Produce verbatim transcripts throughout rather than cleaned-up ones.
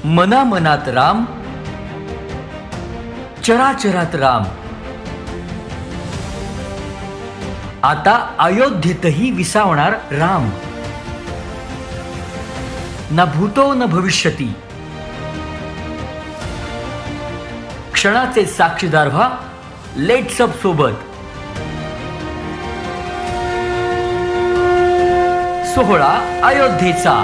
मना मनात राम, चराचरात राम, आता अयोध्येतही विसावणार राम। न भूतो न भविष्यती, क्षणाचे साक्षीदार व्हा लेट्स अप सोबत। सोहळा अयोध्येचा।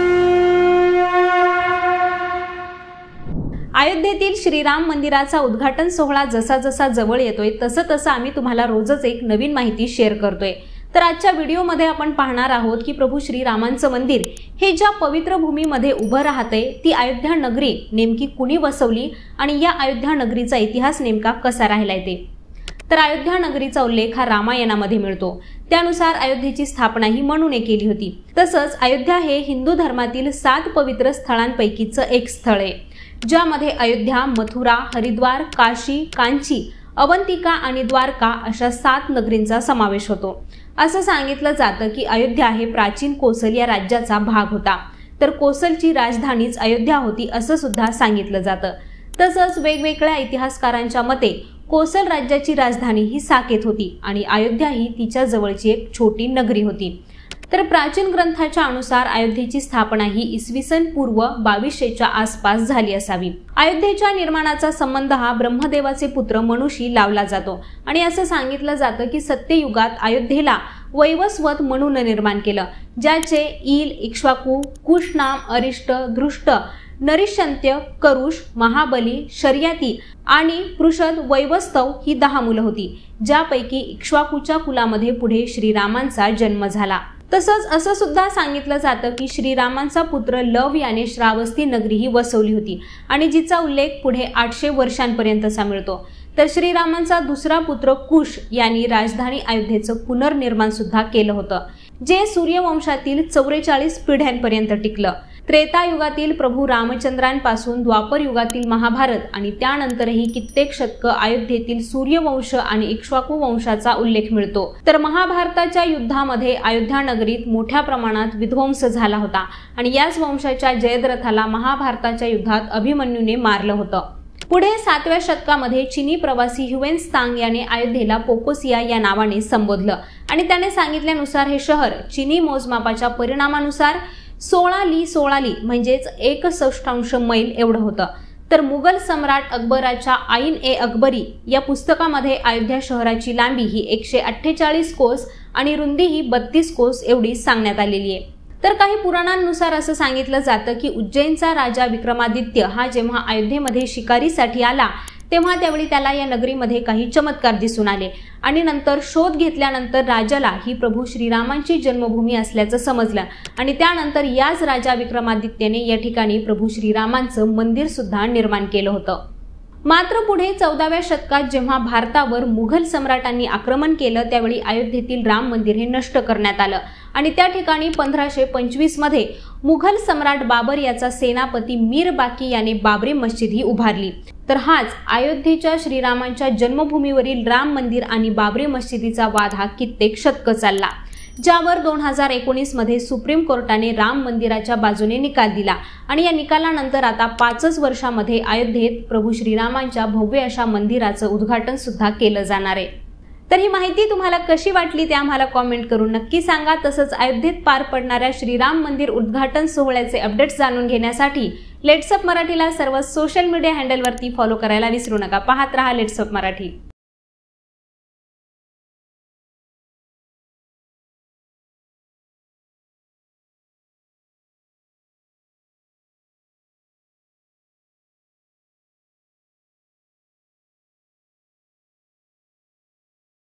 अयोध्येतील श्रीराम मंदिराचा उद्घाटन सोहळा जसा जसा जवळ येतोय तसं तसं आम्ही तुम्हाला रोजच एक नवीन माहिती शेअर करतोय। तर आजच्या व्हिडिओमध्ये आपण पाहणार आहोत की प्रभू श्रीरामांचं मंदिर हे ज्या पवित्र भूमीमध्ये उभं राहतंय ती अयोध्या नगरी नेमकी कुणी वसवली आणि या अयोध्या नगरीचा इतिहास नेमका कसा राहिलाय ते। तर अयोध्या नगरीचा उल्लेख हा रामायणामध्ये मिळतो। त्यानुसार अयोध्येची स्थापना ही मनुने केली होती। तसंच अयोध्या हे हिंदू धर्मातील सात पवित्र स्थळांपैकीचं एक स्थळ आहे, ज्यामध्ये अयोध्या, मथुरा, हरिद्वार, काशी, कांची, अवंतिका आणि द्वारका अशा सात नगरींचा समावेश होतो। असं सांगितलं जातं की अयोध्या हे प्राचीन कोसल या राज्याचा भाग होता, तर कोसलची राजधानीच अयोध्या होती असं सुद्धा सांगितलं जातं। तसंच वेगवेगळ्या इतिहासकारांच्या मते कोसल राज्याची राजधानी ही साकेत होती आणि अयोध्या ही तिच्या जवळची एक छोटी नगरी होती। तर प्राचीन ग्रंथाच्या अनुसार अयोध्येची स्थापना ही इसवी सन पूर्व बावीसशेच्या आसपास झाली असावी। अयोध्येच्या निर्माणाचा संबंध हा ब्रह्मदेवाचे पुत्र मनुशी लावला जातो आणि असं सांगितलं जातं की सत्ययुगात अयोध्येला वैवस्वत मनुने निर्माण केलं, ज्याचे ईल, इक्ष्वाकू, कुशनाम, अरिष्ट, धृष्ट, नरिशंत्य, करुष, महाबली, शर्यती आणि पृषद, वैवस्तव ही दहा मुलं होती, ज्यापैकी इक्ष्वाकूच्या कुलामध्ये पुढे श्रीरामांचा जन्म झाला। तसंच असं सुद्धा सांगितलं जातं की श्रीरामांचा पुत्र लव याने श्रावस्ती नगरी ही वसवली होती आणि जिचा उल्लेख पुढे आठशे वर्षांपर्यंतचा मिळतो। तर श्रीरामांचा दुसरा पुत्र कुश यांनी राजधानी अयोध्येचं पुनर्निर्माण सुद्धा केलं होतं, जे सूर्यवंशातील चौवेचाळीस पिढ्यांपर्यंत टिकलं। त्रेतायुगातील प्रभू रामचंद्रांपासून द्वापर युगातील महाभारत आणि त्यानंतरही कित्येक शतकं अयोध्येतील सूर्यवंश आणि इक्ष्वाकू वंशाचा उल्लेख मिळतो। तर महाभारताच्या युद्धामध्ये अयोध्या नगरीत मोठ्या प्रमाणात विध्वंस झाला होता आणि याच वंशाच्या जयद्रथाला महाभारताच्या युद्धात अभिमन्यूने मारलं होतं। पुढे सातव्या शतकामध्ये चीनी प्रवासी ह्युएन याने अयोध्येला पोकोसिया या नावाने संबोधलं आणि त्याने सांगितल्यानुसार हे शहर चीनी मोजमापाच्या परिणामानुसार सोळा ली सोळा ली म्हणजेच एक सष्टांश मैल एवढं होतं। तर मुघल सम्राट अकबराच्या आईन ए अकबरी या पुस्तकामध्ये अयोध्या शहराची लांबी ही एकशे अठ्ठेचाळीस कोस आणि रुंदी ही बत्तीस कोस एवढी सांगण्यात आलेली आहे। तर काही पुराणांनुसार असं सांगितलं जातं की उज्जैनचा राजा विक्रमादित्य हा जेव्हा अयोध्येमध्ये शिकारीसाठी आला तेव्हा त्यावेळी त्याला या नगरीमध्ये काही चमत्कार दिसून आले आणि नंतर शोध घेतल्यानंतर राजाला ही प्रभू श्रीरामांची जन्मभूमी असल्याचं समजलं आणि त्यानंतर याच राजा विक्रमादित्यने या ठिकाणी प्रभू श्रीरामांचं मंदिर सुद्धा निर्माण केलं होतं। मात्र पुढे चौदाव्या शतकात जेव्हा भारतावर मुघल सम्राटांनी आक्रमण केलं त्यावेळी अयोध्येतील राम मंदिर हे नष्ट करण्यात आलं आणि त्या ठिकाणी पंधराशे पंचवीस मध्ये मुघल सम्राट बाबर याचा सेनापती मीर बाकी याने बाबरी मस्जिद ही उभारली। तर हाच अयोध्येच्या श्रीरामांच्या जन्मभूमीवरील राम मंदिर आणि बाबरी मस्जिदीचा वाद हा कित्येक शतकं चालला, ज्यावर दोन हजार एकोणीस मध्ये सुप्रीम कोर्टाने राम मंदिराच्या बाजूने निकाल दिला आणि या निकालानंतर आता पाचच वर्षामध्ये अयोध्येत प्रभू श्रीरामांच्या भव्य अशा मंदिराचं उद्घाटन सुद्धा केलं जाणार आहे। तर ही माहिती तुम्हाला कशी वाटली ते आम्हाला कॉमेंट करून नक्की सांगा। तसंच अयोध्येत पार पडणाऱ्या श्रीराम मंदिर उद्घाटन सोहळ्याचे अपडेट्स जाणून घेण्यासाठी लेट्स अप मराठीला सर्व सोशल मीडिया हँडलवरती फॉलो करायला विसरू नका। पाहत रहा लेट्स अप मराठी।